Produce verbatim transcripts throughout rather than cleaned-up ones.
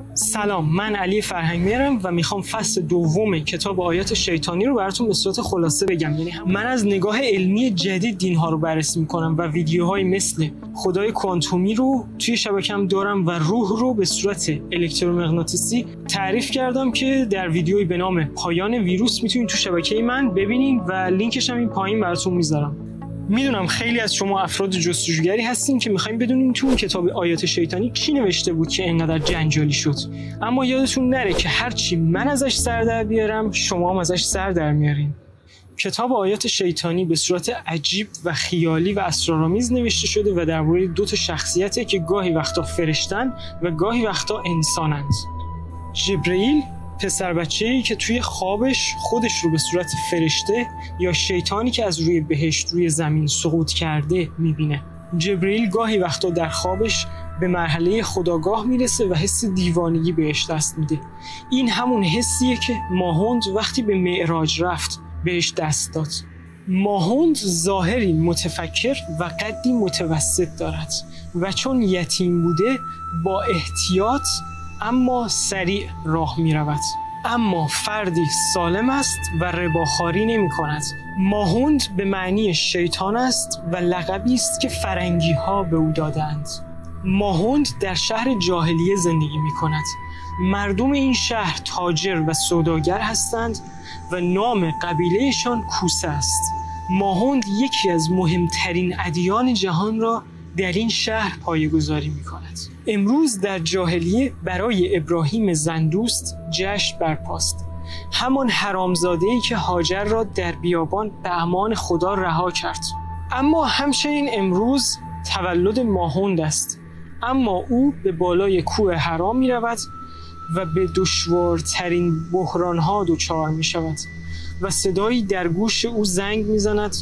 سلام، من علی فرهنگ‌مهرم و میخوام فصل دوم کتاب آیات شیطانی رو براتون به صورت خلاصه بگم. یعنی من از نگاه علمی جدید دین‌ها رو بررسی میکنم و ویدیوهای مثل خدای کوانتومی رو توی شبکه‌ام دارم و روح رو به صورت الکترومغناطیسی تعریف کردم که در ویدیویی به نام پایان ویروس میتونید تو شبکه من ببینید و لینکش هم این پایین براتون میذارم. میدونم خیلی از شما افراد جستجوگری هستین که میخوایم بدونین تو کتاب آیات شیطانی کی نوشته بود که اینقدر جنجالی شد، اما یادتون نره که هرچی من ازش سر در بیارم شما هم ازش سر در میارین. کتاب آیات شیطانی به صورت عجیب و خیالی و اسرارآمیز نوشته شده و درباره دو تا شخصیته که گاهی وقتا فرشتن و گاهی وقتا انسانند. جبرئیل، پسر بچه‌ای که توی خوابش خودش رو به صورت فرشته یا شیطانی که از روی بهشت روی زمین سقوط کرده میبینه. جبرئیل گاهی وقتا در خوابش به مرحله خودآگاه میرسه و حس دیوانگی بهش دست میده. این همون حسیه که ماهوند وقتی به معراج رفت بهش دست داد. ماهوند ظاهری متفکر و قدی متوسط دارد و چون یتیم بوده با احتیاط اما سریع راه می رود. اما فردی سالم است و رباخواری نمی کند. ماهوند به معنی شیطان است و لقبی است که فرنگی ها به او دادند. ماهوند در شهر جاهلیه زندگی می کند. مردم این شهر تاجر و سوداگر هستند و نام قبیلهشان کوسه است. ماهوند یکی از مهمترین ادیان جهان را در این شهر پایه‌گذاری می‌کند. امروز در جاهلیه برای ابراهیم زندوست جشن برپاست. همان حرامزاده‌ای که هاجر را در بیابان به امان خدا رها کرد. اما همچنین امروز تولد ماهوند است. اما او به بالای کوه حرا می‌رود و به دشوارترین بحران‌ها دچار می‌شود و صدایی در گوش او زنگ می‌زند: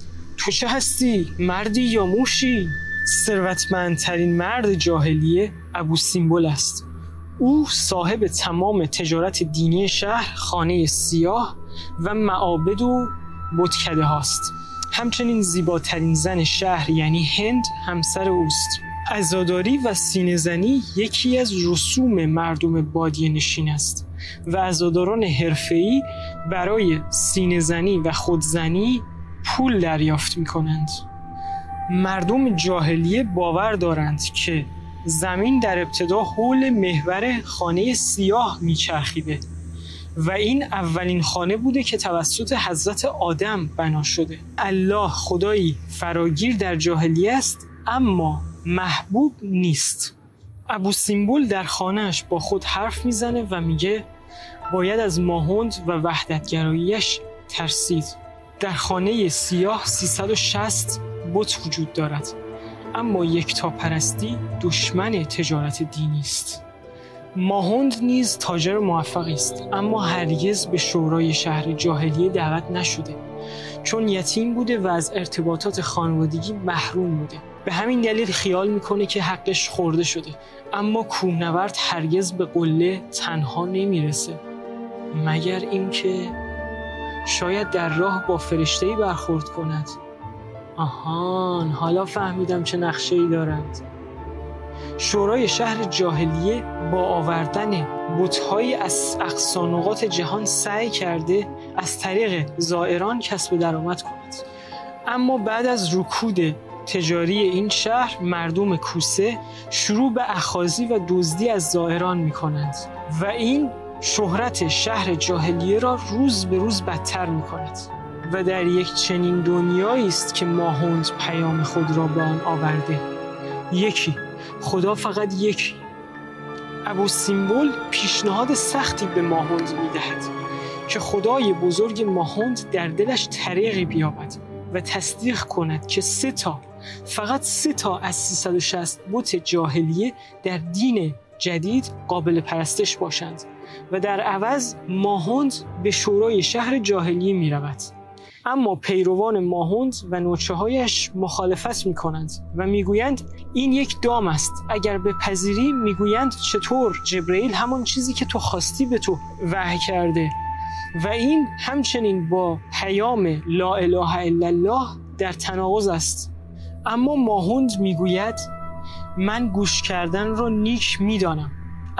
تو چه هستی؟ مردی یا موشی؟ ثروتمندترین مرد جاهلیه ابوسیمبل است. او صاحب تمام تجارت دینی شهر، خانه سیاه و معابد و بتکده هاست. همچنین زیباترین زن شهر یعنی هند همسر اوست. عزاداری و سینه‌زنی یکی از رسوم مردم بادیه نشین است و عزاداران حرفه‌ای برای سینه‌زنی و خودزنی پول دریافت می کنند. مردم جاهلیه باور دارند که زمین در ابتدا حول محور خانه سیاه می چرخیده و این اولین خانه بوده که توسط حضرت آدم بنا شده. الله خدایی فراگیر در جاهلیه است اما محبوب نیست. ابوسیمبل در خانهش با خود حرف میزنه و میگه باید از ماهوند و وحدتگراییش ترسید. در خانه سیاه سیصد و شصت بت وجود دارد، اما یکتاپرستی دشمن تجارت دینی است. ماهوند نیز تاجر موفقی است، اما هرگز به شورای شهر جاهلیه دعوت نشده، چون یتیم بوده و از ارتباطات خانوادگی محروم بوده. به همین دلیل خیال میکنه که حقش خورده شده، اما کوهنورد هرگز به قله تنها نمیرسه، مگر اینکه شاید در راه با فرشته‌ای برخورد کند. آهان، حالا فهمیدم چه نقشه‌ای دارند. شورای شهر جاهلیه با آوردن بت‌های از اقصا نقاط جهان سعی کرده از طریق زائران کسب درآمد کند. اما بعد از رکود تجاری این شهر، مردم کوسه شروع به اخاذی و دزدی از زائران می‌کنند و این شهرت شهر جاهلیه را روز به روز بدتر می‌کند. و در یک چنین دنیایی است که ماهوند پیام خود را به آن آورده. یکی، خدا فقط یکی. ابوسیمبل پیشنهاد سختی به ماهوند می‌دهد که خدای بزرگ ماهوند در دلش طریقی بیابد و تصدیق کند که سه تا فقط سه تا از سیصد و شصت بت جاهلیه در دین جدید قابل پرستش باشند و در عوض ماهوند به شورای شهر جاهلیه می رود. اما پیروان ماهوند و نوچه‌هایش مخالفت می کنند و می گویند این یک دام است. اگر بپذیری می گویند چطور جبرئیل همون چیزی که تو خواستی به تو وحی کرده و این همچنین با پیام لا اله الا الله در تناقض است. اما ماهوند می گوید من گوش کردن را نیک می دانم،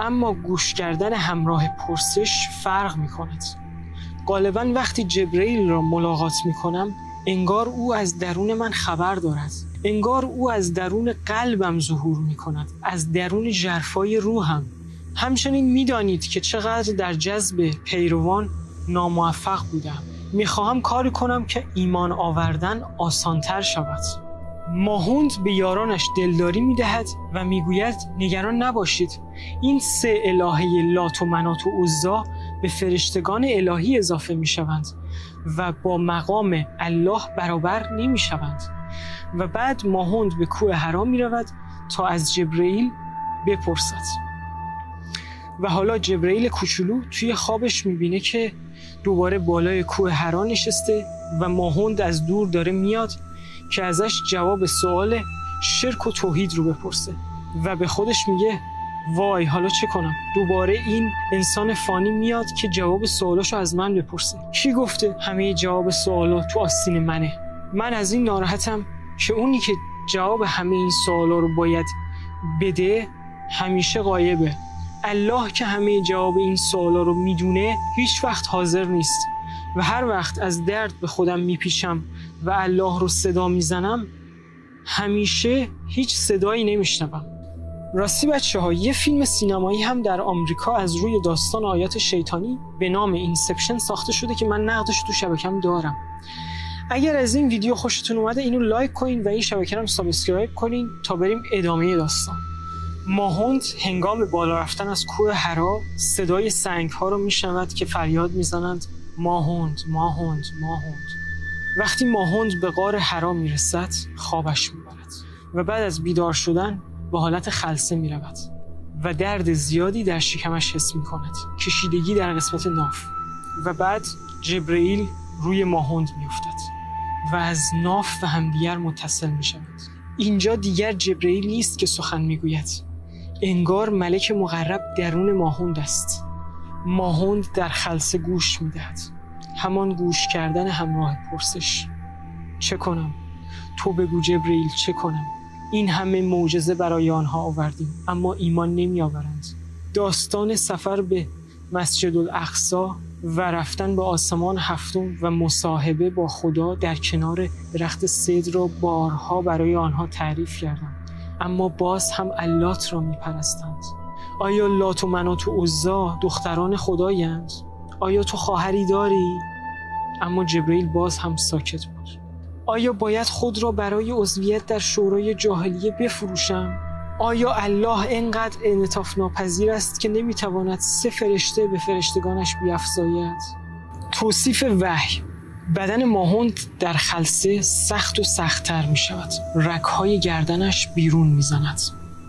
اما گوش کردن همراه پرسش فرق می کند. غالباً وقتی جبرئیل را ملاقات می کنم انگار او از درون من خبر دارد، انگار او از درون قلبم ظهور می کند، از درون ژرفای روحم. همچنین می دانید که چقدر در جذب پیروان ناموفق بودم. می خواهم کاری کنم که ایمان آوردن آسانتر شود. ماهوند به یارانش دلداری می دهد و می گوید نگران نباشید، این سه الهه لات و منات و عزا به فرشتگان الهی اضافه می شوند و با مقام الله برابر نمی شوند. و بعد ماهوند به کوه حرا می رود تا از جبرئیل بپرسد. و حالا جبرئیل کوچولو توی خوابش می بینه که دوباره بالای کوه حرا نشسته و ماهوند از دور داره میاد که ازش جواب سوال شرک و توحید رو بپرسه و به خودش میگه وای حالا چه کنم؟ دوباره این انسان فانی میاد که جواب سوالاشو از من بپرسه. کی گفته همه جواب سوالا تو آستین منه؟ من از این ناراحتم که اونی که جواب همه این سوالا رو باید بده همیشه غایبه. الله که همه جواب این سوالا رو میدونه هیچ وقت حاضر نیست و هر وقت از درد به خودم میپیچم و الله رو صدا میزنم همیشه هیچ صدایی نمیشنوم. راستی بچه ها یه فیلم سینمایی هم در آمریکا از روی داستان آیات شیطانی به نام اینسپشن ساخته شده که من نقدش تو شبکم دارم. اگر از این ویدیو خوشتون اومده اینو لایک کنین و این شبکه رو سابسکرایب کنین تا بریم ادامه داستان. ماهوند هنگام بالا رفتن از کوه حرا صدای سنگ ها رو میشنود که فریاد میزنند ماهوند ماهوند ماهوند. وقتی ماهوند به غار حرا میرسد خوابش میبرد و بعد از بیدار شدن به حالت خلسه میرود و درد زیادی در شکمش حس میکند، کشیدگی در قسمت ناف. و بعد جبرئیل روی ماهوند میافتد و از ناف و همدیگر متصل میشود. اینجا دیگر جبرئیل نیست که سخن میگوید، انگار ملک مقرب درون ماهوند است. ماهوند در خلسه گوش میدهد، همان گوش کردن همراه پرسش. چه کنم؟ تو بگو جبرئیل چه کنم؟ این همه معجزه برای آنها آوردیم اما ایمان نمی آورند. داستان سفر به مسجد الاقصی و رفتن به آسمان هفتم و مصاحبه با خدا در کنار درخت سدر را بارها برای آنها تعریف کردم، اما باز هم اللات را می پرستند. آیا لات و منات و عزا دختران خدایند؟ آیا تو خواهری داری؟ اما جبرئیل باز هم ساکت بود. آیا باید خود را برای عضویت در شورای جاهلیه بفروشم؟ آیا الله اینقدر انعطاف ناپذیر است که نمیتواند سه فرشته به فرشتگانش بیفزاید؟ توصیف وحی. بدن ماهوند در خلسه سخت و سخت‌تر می شود. رگ‌های گردنش بیرون می زند.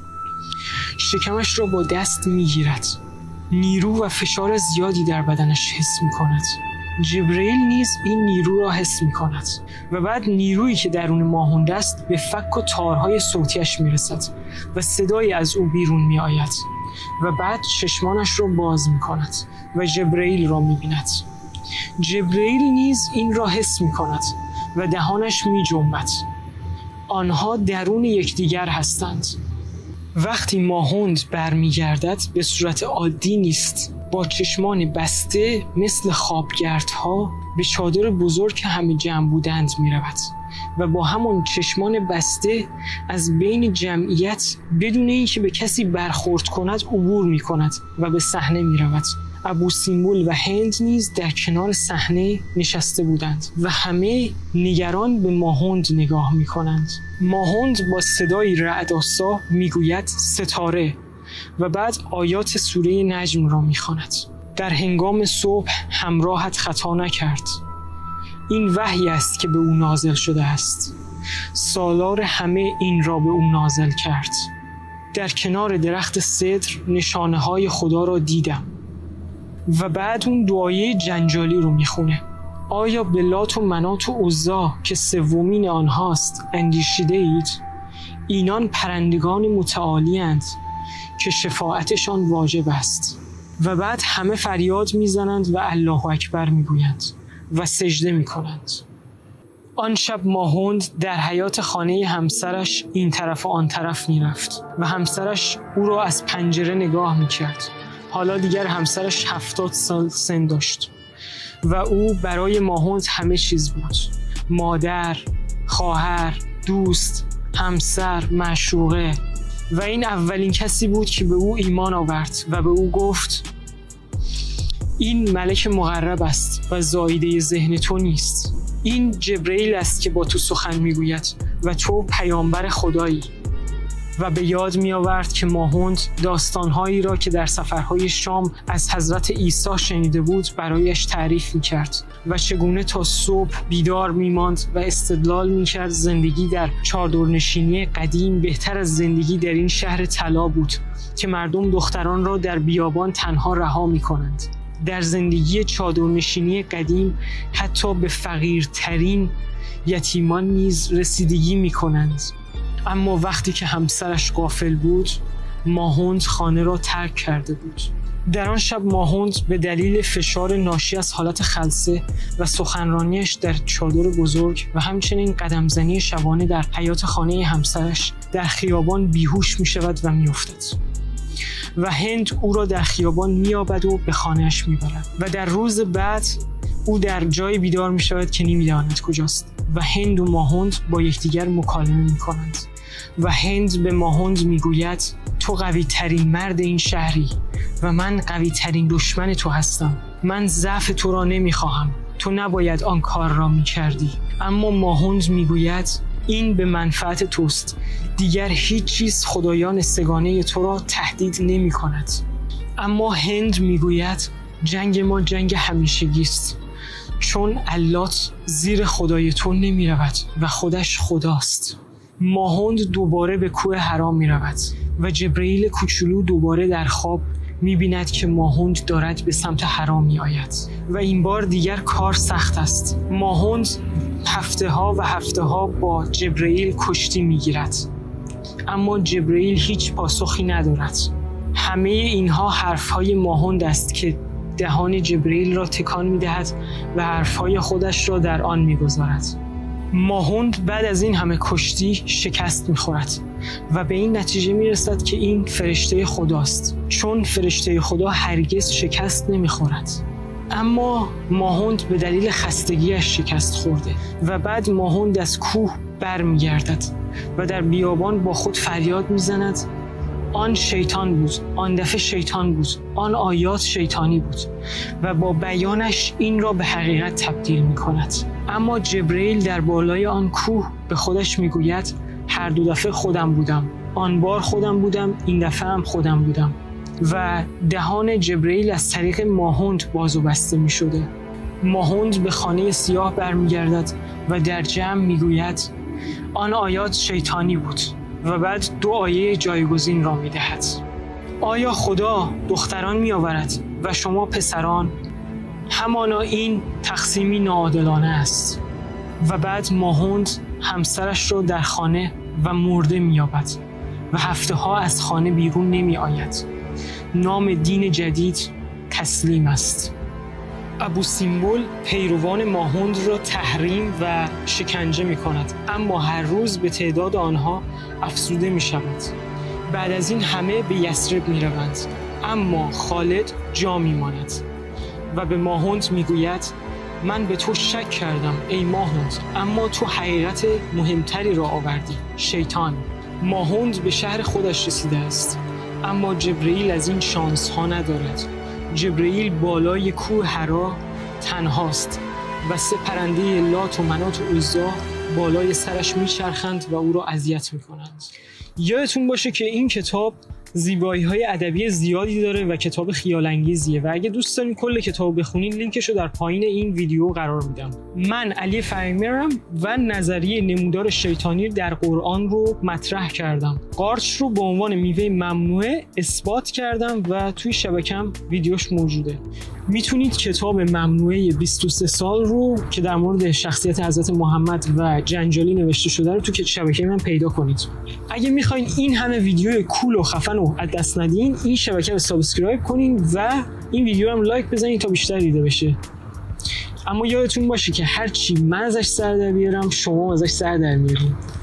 شکمش را با دست می گیرد. نیرو و فشار زیادی در بدنش حس می کند. جبرئیل نیز این نیرو را حس می کند و بعد نیرویی که درون ماهوند است به فک و تارهای صوتیش می رسد و صدایی از او بیرون می آید و بعد چشمانش را باز می کند و جبرئیل را می بیند. جبرئیل نیز این را حس می کند و دهانش می جنبد. آنها درون یکدیگر هستند. وقتی ماهوند برمیگردد به صورت عادی نیست، با چشمان بسته مثل خوابگردها به چادر بزرگ که همه جمع بودند می رود و با همون چشمان بسته از بین جمعیت بدون اینکه به کسی برخورد کند عبور می کند و به صحنه می رود. ابو سیمبل و هند نیز در کنار صحنه نشسته بودند و همه نگران به ماهوند نگاه می کنند. ماهوند با صدای رعدآسا می گوید ستاره و بعد آیات سوره نجم را می خواند. در هنگام صبح همراهت خطا نکرد. این وحی است که به او نازل شده است. سالار همه این را به او نازل کرد. در کنار درخت سدر نشانه های خدا را دیدم. و بعد اون دعایه جنجالی رو میخونه. آیا به لات و منات و عزا که سومین آنهاست اندیشیده اید؟ اینان پرندگان متعالی اند که شفاعتشان واجب است. و بعد همه فریاد میزنند و الله اکبر میگویند و سجده میکنند. آن شب ماهوند در حیاط خانه همسرش این طرف و آن طرف میرفت و همسرش او را از پنجره نگاه میکرد. حالا دیگر همسرش هفتاد سال سن داشت و او برای ماهوند همه چیز بود: مادر، خواهر، دوست، همسر، معشوقه. و این اولین کسی بود که به او ایمان آورد و به او گفت این ملک مقرب است و زایده ذهن تو نیست. این جبرئیل است که با تو سخن میگوید و تو پیامبر خدایی. و به یاد می آورد که ماهوند داستانهایی را که در سفرهای شام از حضرت عیسی شنیده بود برایش تعریف می کرد و چگونه تا صبح بیدار می ماند و استدلال می کرد زندگی در چادرنشینی قدیم بهتر از زندگی در این شهر طلا بود که مردم دختران را در بیابان تنها رها می کنند. در زندگی چادرنشینی قدیم حتی به فقیرترین یتیمان نیز رسیدگی می کنند. اما وقتی که همسرش غافل بود، ماهوند خانه را ترک کرده بود. در آن شب ماهوند به دلیل فشار ناشی از حالت خلسه و سخنرانیش در چادر بزرگ و همچنین قدمزنی شبانه در حیاط خانه همسرش در خیابان بیهوش می شود و می افتد. و هند او را در خیابان می یابد و به خانهش می برد. و در روز بعد او در جای بیدار می شود که نمی داند کجاست. و هند و ماهوند با یکدیگر مکالمه می کنند. و هند به ماهوند می گوید تو قوی ترین مرد این شهری و من قوی ترین دشمن تو هستم. من ضعف تو را نمی خواهم. تو نباید آن کار را می کردی. اما ماهوند می گوید این به منفعت توست. دیگر هیچ چیز خدایان سگانه تو را تهدید نمی کند. اما هند می گوید جنگ ما جنگ همیشگی است، چون اللات زیر خدای تو نمی رود و خودش خداست. ماهوند دوباره به کوه حرا می رود و جبرئیل کوچولو دوباره در خواب می بیند که ماهوند دارد به سمت حرا می آید و این بار دیگر کار سخت است. ماهوند هفته ها و هفته ها با جبرئیل کشتی می گیرد، اما جبرئیل هیچ پاسخی ندارد. همه اینها حرفهای ماهوند است که دهان جبرئیل را تکان می دهد و حرفهای خودش را در آن می گذارد. ماهوند بعد از این همه کشتی شکست می خورد و به این نتیجه می رسد که این فرشته خداست، چون فرشته خدا هرگز شکست نمی خورد. اما ماهوند به دلیل خستگیش شکست خورده و بعد ماهوند از کوه بر می گردد و در بیابان با خود فریاد می زند آن شیطان بود، آن دفعه شیطان بود، آن آیات شیطانی بود و با بیانش این را به حقیقت تبدیل می کند. اما جبرئیل در بالای آن کوه به خودش می گوید هر دو دفعه خودم بودم، آن بار خودم بودم، این دفعه هم خودم بودم. و دهان جبرئیل از طریق ماهوند باز و بسته می شده. ماهوند به خانه سیاه برمیگردد و در جمع می گوید آن آیات شیطانی بود و بعد دو آیه جایگزین را می دهد. آیا خدا دختران می آورد و شما پسران؟ همانا این تقسیمی ناعادلانه است. و بعد ماهوند همسرش را در خانه و مرده می یابد و هفته ها از خانه بیرون نمی آید. نام دین جدید تسلیم است. ابو سیمبل پیروان ماهوند را تحریم و شکنجه می کند، اما هر روز به تعداد آنها افزوده می شود. بعد از این همه به یثرب می روند، اما خالد جا می ماند و به ماهوند می گوید من به تو شک کردم ای ماهوند، اما تو حقیقت مهمتری را آوردی، شیطان. ماهوند به شهر خودش رسیده است، اما جبرئیل از این شانس ها ندارد. جبرئیل بالای کوه حرا تنهاست و سه پرنده لات و منات و عزا بالای سرش میچرخند و او را اذیت میکنند. یادتون باشه که این کتاب زیبایی‌های ادبی زیادی داره و کتاب خیال انگیزیه و اگه دوست دارین کل کتاب بخونین لینکش رو در پایین این ویدیو قرار میدم. من علی فهیمی‌ام و نظریه نمودار شیطانی در قرآن رو مطرح کردم. قارچ رو به عنوان میوه ممنوعه اثبات کردم و توی شبکم ویدیوش موجوده. میتونید کتاب ممنوعه بیست و سه سال رو که در مورد شخصیت حضرت محمد و جنجالی نوشته شده رو تو شبکه من پیدا کنید. اگه میخواین این همه ویدیو کول و خفن رو از دست ندین، این شبکه رو سابسکرایب کنین و این ویدیو هم لایک بزنید تا بیشتر دیده بشه. اما یادتون باشه که هر چی من ازش سر در بیارم شما ازش سر در میارید.